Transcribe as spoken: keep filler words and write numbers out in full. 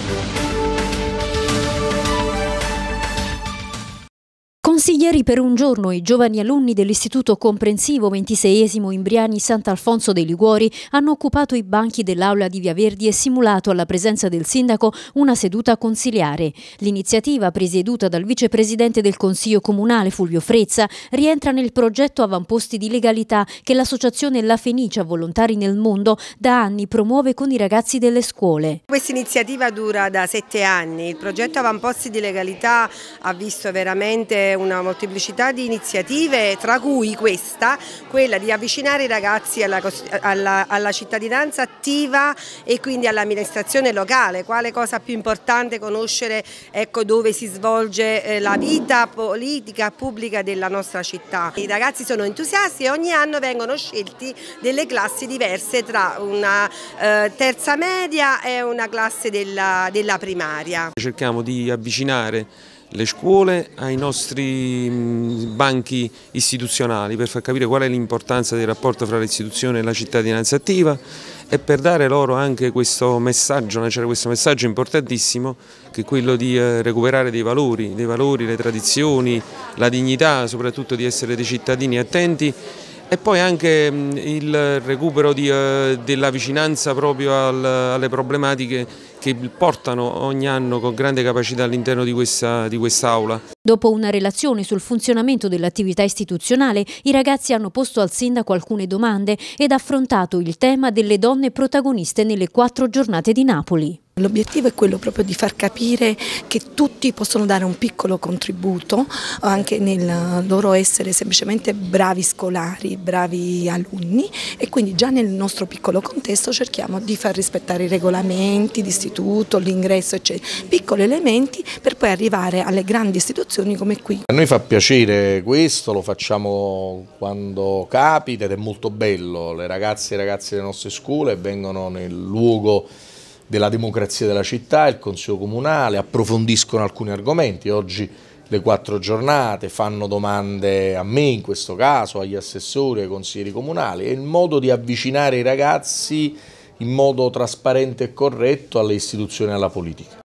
Consiglieri per un giorno, i giovani alunni dell'Istituto Comprensivo ventiseiesimo Imbriani Sant'Alfonso dei Liguori hanno occupato i banchi dell'aula di Via Verdi e simulato alla presenza del sindaco una seduta consiliare. L'iniziativa, presieduta dal vicepresidente del Consiglio Comunale Fulvio Frezza, rientra nel progetto Avamposti di Legalità che l'associazione La Fenicia Volontari nel Mondo da anni promuove con i ragazzi delle scuole. Questa iniziativa dura da sette anni. Il progetto Avamposti di Legalità ha visto veramente una molteplicità di iniziative, tra cui questa, quella di avvicinare i ragazzi alla, alla, alla cittadinanza attiva e quindi all'amministrazione locale. Quale cosa più importante conoscere, ecco, dove si svolge eh, la vita politica pubblica della nostra città. I ragazzi sono entusiasti e ogni anno vengono scelti delle classi diverse tra una eh, terza media e una classe della, della primaria. Cerchiamo di avvicinare le scuole ai nostri banchi istituzionali per far capire qual è l'importanza del rapporto fra l'istituzione e la cittadinanza attiva e per dare loro anche questo messaggio, c'era questo messaggio importantissimo che è quello di recuperare dei valori, dei valori, le tradizioni, la dignità, soprattutto di essere dei cittadini attenti. E poi anche il recupero di, uh, della vicinanza proprio al, alle problematiche che portano ogni anno con grande capacità all'interno di questa, di quest'aula. Dopo una relazione sul funzionamento dell'attività istituzionale, i ragazzi hanno posto al sindaco alcune domande ed affrontato il tema delle donne protagoniste nelle quattro giornate di Napoli. L'obiettivo è quello proprio di far capire che tutti possono dare un piccolo contributo anche nel loro essere semplicemente bravi scolari, bravi alunni e quindi già nel nostro piccolo contesto cerchiamo di far rispettare i regolamenti d'istituto, l'ingresso eccetera, piccoli elementi per poi arrivare alle grandi istituzioni come qui. A noi fa piacere questo, lo facciamo quando capita ed è molto bello, le ragazze e i ragazzi delle nostre scuole vengono nel luogo della democrazia della città, il Consiglio Comunale, approfondiscono alcuni argomenti, oggi le quattro giornate, fanno domande a me in questo caso, agli assessori, ai consiglieri comunali, è il modo di avvicinare i ragazzi in modo trasparente e corretto alle istituzioni e alla politica.